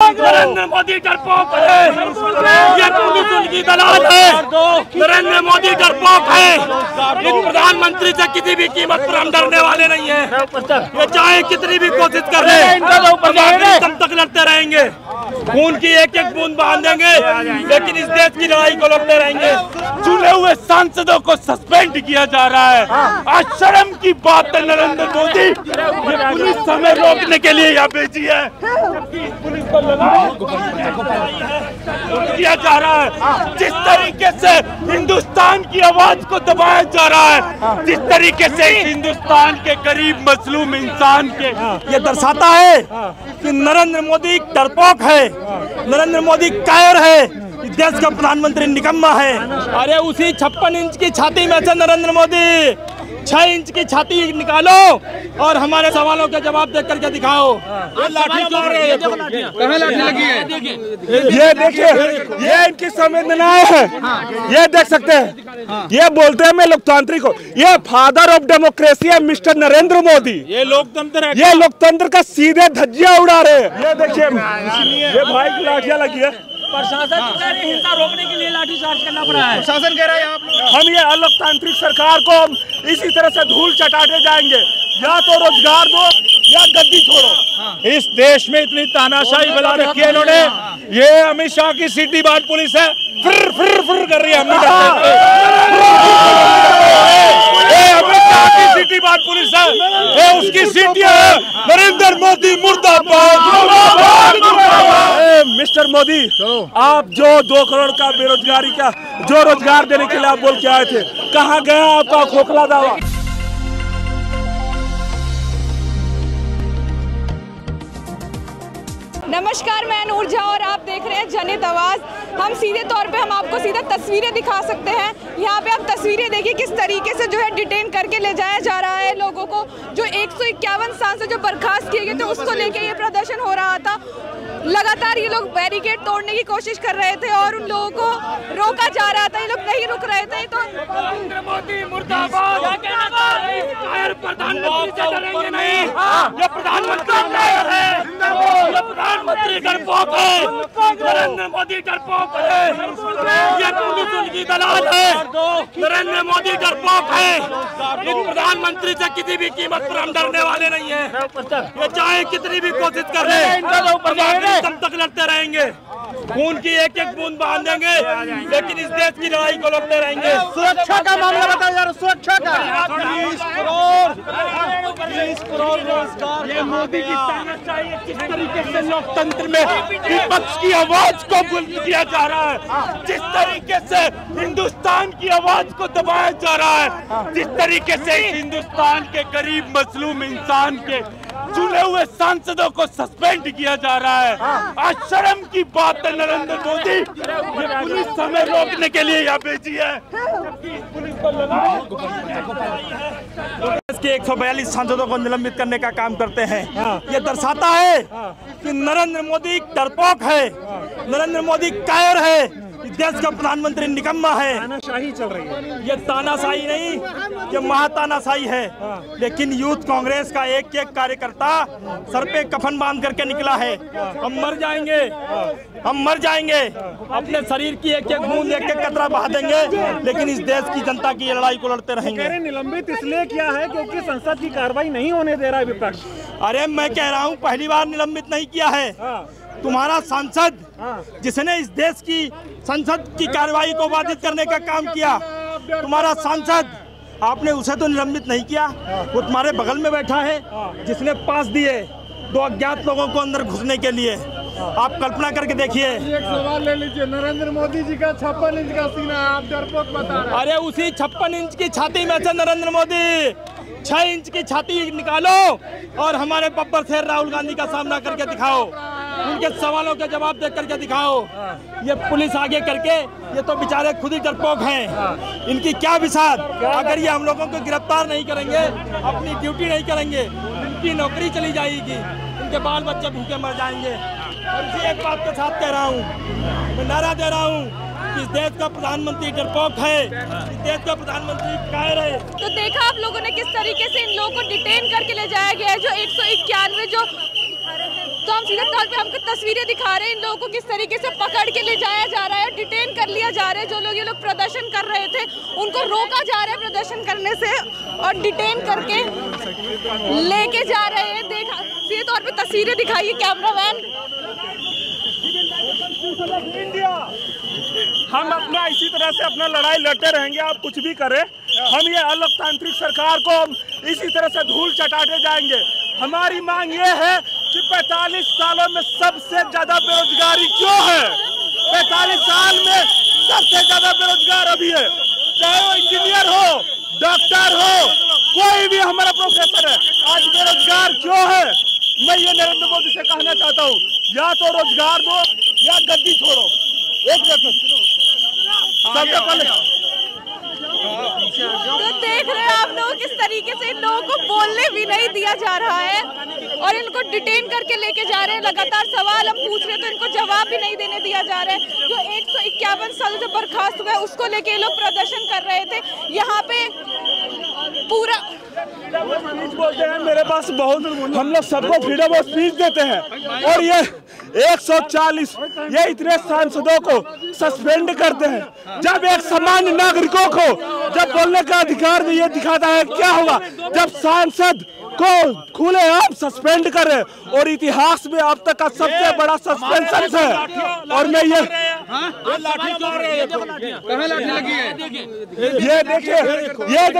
नरेंद्र मोदी डरपोक है, ये पुलिस उनकी दलाल है। नरेंद्र मोदी डरपोक है। इन प्रधानमंत्री से किसी भी कीमत पर हम डरने वाले नहीं है। ये चाहे कितनी भी कोशिश कर ले, तब तक लड़ते रहेंगे। खून की एक एक बूंद बहा देंगे, लेकिन इस देश की लड़ाई को लड़ते रहेंगे। चुने हुए सांसदों को सस्पेंड किया जा रहा है। आज शर्म की बात है नरेंद्र मोदी, ये पुलिस हमें रोकने के लिए यहाँ भेजी है। पुलिस को किया जा रहा है। जिस तरीके से हिंदुस्तान की आवाज को दबाया जा रहा है, जिस तरीके से हिंदुस्तान के गरीब मजलूम इंसान के, ये दर्शाता है कि नरेंद्र मोदी डरपोक है, नरेंद्र मोदी कायर है, देश का प्रधानमंत्री निकम्मा है। अरे उसी 56 इंच की छाती में से नरेंद्र मोदी 6 इंच की छाती निकालो और हमारे सवालों के जवाब देख करके दिखाओ। लाठी मार रहे हैं, कहाँ लाठी लगी है? ये देखिए, ये इनकी संवेदनाएं है, ये देख सकते हैं। ये बोलते हैं मैं लोकतांत्रिक हूँ। ये फादर ऑफ डेमोक्रेसी है मिस्टर नरेंद्र मोदी। ये लोकतंत्र है, ये लोकतंत्र का सीधे धज्जियां उड़ा रहे हैं। ये देखिए, ये भाई की लाठियां लगी है। प्रशासन हिंसा रोकने के लिए लाठीचार्ज करना पड़ा है। प्रशासन कह रहा है हम ये अलोकतांत्रिक सरकार को हम इसी तरह से धूल चटाते जाएंगे। या तो रोजगार दो या गद्दी छोड़ो। इस देश में इतनी तानाशाही बना रखी है इन्होंने। ये अमित शाह की सिटी बाट पुलिस है, फिर फिर फिर कर रही है। हम अमित शाह की सिटी बाट पुलिस है, ये उसकी सिटी है। नरेंद्र मोदी मुर्दाबाद। मिस्टर मोदी, आप जो 2 करोड़ का बेरोजगारी का जो रोजगार देने के लिए आप बोल के आए थे, कहाँ गया आपका खोखला दावा? नमस्कार, मैं नूर झा और आप देख रहे हैं जनहित आवाज। हम सीधे तौर पे हम आपको सीधा तस्वीरें दिखा सकते हैं। यहाँ पे आप तस्वीरें देखिए किस तरीके से जो है डिटेन करके ले जाया जा रहा है लोगों को। जो 151 सांसद जो बर्खास्त किए गए थे उसको लेके ये प्रदर्शन हो रहा था। लगातार ये लोग बैरिकेड तोड़ने की कोशिश कर रहे थे और उन लोगों को रोका जा रहा था। ये लोग नहीं रुक रहे थे। तो नरेंद्र मोदी मुर्दाबाद। प्रधानमंत्री से डरेंगे नहीं, ये प्रधानमंत्री है, ये प्रधानमंत्री डरपोक है। नरेंद्र मोदी डरपोक है, ये पुलिस उनकी दलाल है। नरेंद्र मोदी डरपोक है। इन प्रधानमंत्री से किसी भी कीमत पर हम डरने वाले नहीं है। ये चाहे कितनी भी कोशिश कर ले, तब तक लड़ते रहेंगे। खून की एक एक बूंद बहा देंगे, लेकिन इस देश की लड़ाई को लड़ते रहेंगे। सुरक्षा का मामला बताओ यार, सुरक्षा का। 20 करोड़ रोजगार। ये मोदी की ताकत चाहिए। किस तरीके से लोकतंत्र में विपक्ष की आवाज को बुलंद किया जा रहा है, जिस तरीके से हिंदुस्तान की आवाज को दबाया जा रहा है, जिस तरीके से हिंदुस्तान के गरीब मजलूम इंसान के चुने हुए सांसदों को सस्पेंड किया जा रहा है। आज शर्म की बात है नरेंद्र मोदी, ये पुलिस हमें रोकने के लिए यहाँ भेजी है। पुलिस को के 142 सांसदों को निलंबित करने का काम करते हैं। ये दर्शाता है कि नरेंद्र मोदी डरपोक है, नरेंद्र मोदी कायर है, देश का प्रधानमंत्री निकम्मा है। तानाशाही चल रही है। ये तानाशाही नहीं, ये महातानाशाही है। लेकिन यूथ कांग्रेस का एक एक कार्यकर्ता सर पे कफन बांध करके निकला है। हम मर जाएंगे, हम मर जाएंगे, अपने शरीर की एक एक बूंद एक एक कतरा बहा देंगे, लेकिन इस देश की जनता की लड़ाई को लड़ते रहेंगे। निलंबित इसलिए किया है क्योंकि संसद की कार्रवाई नहीं होने दे रहा है विपक्ष। अरे मैं कह रहा हूँ पहली बार निलंबित नहीं किया है। तुम्हारा सांसद जिसने इस देश की संसद की कार्रवाई को बाधित करने का काम किया, तुम्हारा सांसद, आपने उसे तो निलंबित नहीं किया। वो तुम्हारे बगल में बैठा है जिसने पास दिए 2 अज्ञात लोगों को अंदर घुसने के लिए। आप कल्पना करके देखिए। एक सवाल ले लीजिए, नरेंद्र मोदी जी का 56 इंच का सीना है, आप डरपोक बता रहे हैं। अरे उसी 56 इंच की छाती में से नरेंद्र मोदी 6 इंच की छाती निकालो और हमारे बब्बर शेर राहुल गांधी का सामना करके दिखाओ, उनके सवालों के जवाब देख करके दिखाओ। ये पुलिस आगे करके, ये तो बेचारे खुद ही डरपोक हैं। इनकी क्या विसात, अगर ये हम लोगों को गिरफ्तार नहीं करेंगे, अपनी ड्यूटी नहीं करेंगे, इनकी नौकरी चली जाएगी, इनके बाल बच्चे भूखे मर जाएंगे। और इसी एक बात के साथ कह रहा हूँ, मैं नारा दे रहा हूँ, इस देश का प्रधानमंत्री डरपोक है, इस देश का प्रधानमंत्री कायर है। तो देखा आप लोगों ने किस तरीके से इन लोगों को डिटेन करके ले जाया गया है। जो 191 जो तो हम सीधे तौर पे हमको तस्वीरें दिखा रहे हैं इन लोगों को किस तरीके से पकड़ के ले जाया जा रहा है, डिटेन कर लिया जा रहा है। जो लोग ये लोग प्रदर्शन कर रहे थे उनको रोका जा रहा है प्रदर्शन करने से और डिटेन करके लेके जा रहे हैं। देखा सीधे तौर पे तस्वीरें दिखाइए कैमरामैन। हम अपना इसी तरह से अपना लड़ाई लड़ते रहेंगे, आप कुछ भी करें, हम ये अलोकतांत्रिक सरकार को इसी तरह से धूल चटाते जाएंगे। हमारी मांग ये है कि 45 सालों में सबसे ज्यादा बेरोजगारी क्यों है? 45 साल में सबसे ज्यादा बेरोजगार अभी है, चाहे वो इंजीनियर हो, डॉक्टर हो, कोई भी हमारा प्रोफेसर है, आज बेरोजगार क्यों है? मैं ये नरेंद्र मोदी से कहना चाहता हूँ, या तो रोजगार दो या गद्दी छोड़ो। एक सबसे पहले तो देख रहे हैं आप लोग किस तरीके से इन लोगों को बोलने भी नहीं दिया जा रहा है और इनको डिटेन करके लेके जा रहे हैं। लगातार सवाल हम पूछ रहे हैं तो इनको जवाब भी नहीं देने दिया जा रहा है। जो 151 साल जो बर्खास्त हुआ है उसको लेके ये लोग प्रदर्शन कर रहे थे। यहाँ पे पूरा बोलते हैं मेरे पास बहुत, हम लोग सबको फ्रीडम ऑफ स्पीच देते हैं और ये 140 ये इतने सांसदों को सस्पेंड करते हैं। जब एक सामान्य नागरिकों को जब बोलने का अधिकार ये दिखाता है, क्या होगा जब सांसद को खुलेआम सस्पेंड करे और इतिहास में अब तक का सबसे बड़ा सस्पेंशन है। और मैं ये लाठी लगी है, ये देखिए, ये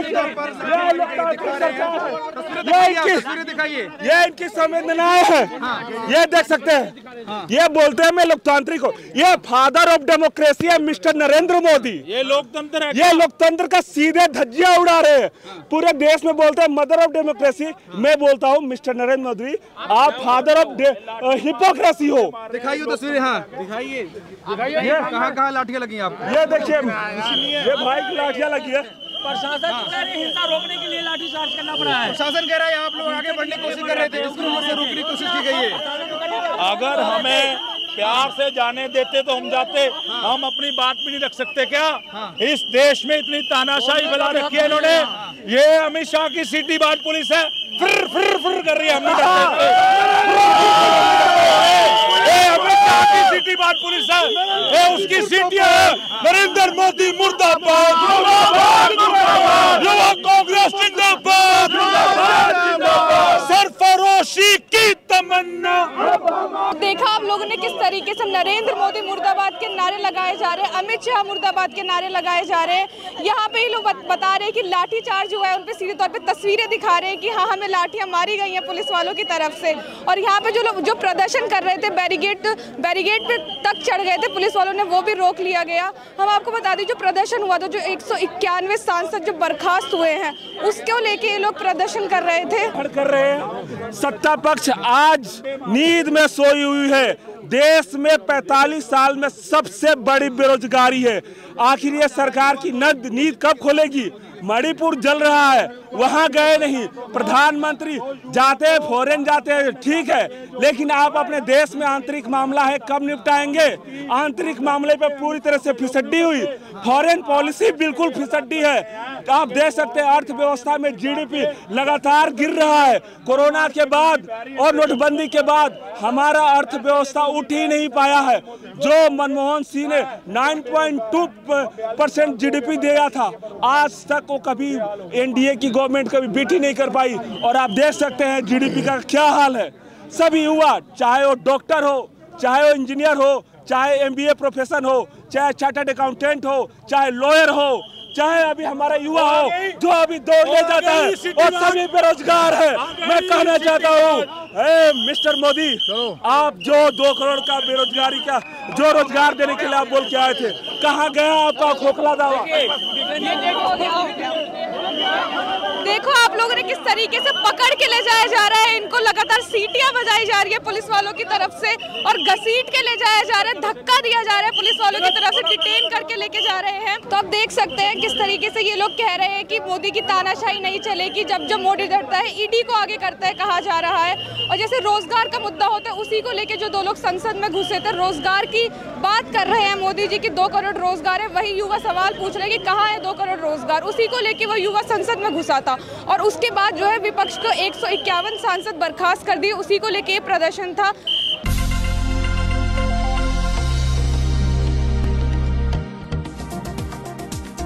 ये इनकी संवेदनाएं हैं, ये देख सकते हैं। ये बोलते हैं मैं लोकतांत्रिक हूँ, ये फादर ऑफ डेमोक्रेसी है मिस्टर नरेंद्र मोदी। ये लोकतंत्र है, ये लोकतंत्र का सीधे धज्जियां उड़ा रहे हैं। पूरे देश में बोलते हैं मदर ऑफ डेमोक्रेसी, मैं बोलता हूँ मिस्टर नरेंद्र मोदी आप फादर ऑफ हिपोक्रेसी हो। दिखाइए तस्वीरें, हाँ दिखाइए, कहाँ लाठियां लगी आप? ये देखिए, ये भाई की लाठियां लगी है। प्रशासन हिंसा रोकने के लिए लाठी चार्ज करना पड़ा है। प्रशासन कह रहा है आप लोग आगे बढ़ने की कोशिश कर रहे थे, जिसको से रोकने की कोशिश की गई है। अगर हमें प्यार से जाने देते तो हम जाते, हम अपनी बात भी नहीं रख सकते क्या? इस देश में इतनी तानाशाही फैला रखी है इन्होंने। ये अमित शाह की सिटी बाट पुलिस है, फिर कर रही है, हम नहीं करते। अमित शाह की सिटी बाट पुलिस है, ये उसकी सिटी है। नरेंद्र मोदी मुर्दाबाद, युवा कांग्रेस जिंदाबाद, सरफरोशी की तमन्ना। देखा आप लोगों ने किस तरीके से नरेंद्र मोदी मुर्दाबाद के नारे लगाए जा रहे हैं, अमित शाह मुर्दाबाद के नारे लगाए जा रहे हैं। यहाँ पे ये लोग बता रहे हैं कि लाठी चार्ज हुआ है, उन पे सीधे तौर पे तस्वीरें दिखा रहे हैं कि हाँ हमें लाठियां मारी गई हैं पुलिस वालों की तरफ से। और यहाँ पे जो लोग जो प्रदर्शन कर रहे थे बैरिगेड पे तक चढ़ गए थे, पुलिस वालों ने वो भी रोक लिया गया। हम आपको बता दें जो प्रदर्शन हुआ था, जो 191 सांसद जो बर्खास्त हुए हैं उसको लेके ये लोग प्रदर्शन कर रहे थे। सत्ता पक्ष आज नींद में सोई हुई है। देश में 45 साल में सबसे बड़ी बेरोजगारी है। आखिर ये सरकार की नींद कब खोलेगी? मणिपुर जल रहा है, वहां गए नहीं। प्रधानमंत्री जाते हैं, फॉरेन जाते हैं, ठीक है, लेकिन आप अपने देश में आंतरिक मामला है कब निपटाएंगे? आंतरिक मामले पे पूरी तरह से फिसड्डी हुई, फॉरेन पॉलिसी बिल्कुल फिसड्डी है। आप देख सकते हैं अर्थव्यवस्था में जीडीपी लगातार गिर रहा है। कोरोना के बाद और नोटबंदी के बाद हमारा अर्थव्यवस्था उठ ही नहीं पाया है। जो मनमोहन सिंह ने 9.2% जीडीपी दिया था, आज तक वो कभी एनडीए की गवर्नमेंट कभी बीट ही नहीं कर पाई। और आप देख सकते हैं जीडीपी का क्या हाल है। सभी युवा, चाहे वो डॉक्टर हो, चाहे वो इंजीनियर हो, चाहे एमबीए प्रोफेशन हो, चाहे चार्टर्ड अकाउंटेंट हो, चाहे लॉयर हो, चाहे अभी हमारा युवा हो जो अभी दौड़ने जाता है, और सभी बेरोजगार है। मैं कहना चाहता हूँ मिस्टर मोदी, आप जो 2 करोड़ का बेरोजगारी का जो रोजगार देने के लिए आप बोल के आए थे, कहाँ गया आपका खोखला दावा? देखो आप लोगों ने किस तरीके से पकड़ के ले जाया जा रहा है, इनको लगातार सीटियां बजाई जा रही है पुलिस वालों की तरफ से और घसीट के ले जाया जा रहा है, धक्का दिया जा रहा है पुलिस वालों की तरफ से, डिटेन करके लेके जा रहे हैं। तो आप देख सकते हैं किस तरीके से ये लोग कह रहे हैं कि मोदी की तानाशाही नहीं चलेगी। जब मोदी डरता है ईडी को आगे करता है कहा जा रहा है। और जैसे रोजगार का मुद्दा होता है, उसी को लेके जो 2 लोग संसद में घुसे थे, रोजगार की बात कर रहे हैं मोदी जी की 2 करोड़ रोजगार है। वही युवा सवाल पूछ रहे हैं कि कहाँ है 2 करोड़ रोजगार, उसी को लेके वो युवा संसद में घुसा था। और उसके बाद जो है विपक्ष को 151 सांसद बर्खास्त कर दिए, उसी को लेके प्रदर्शन था।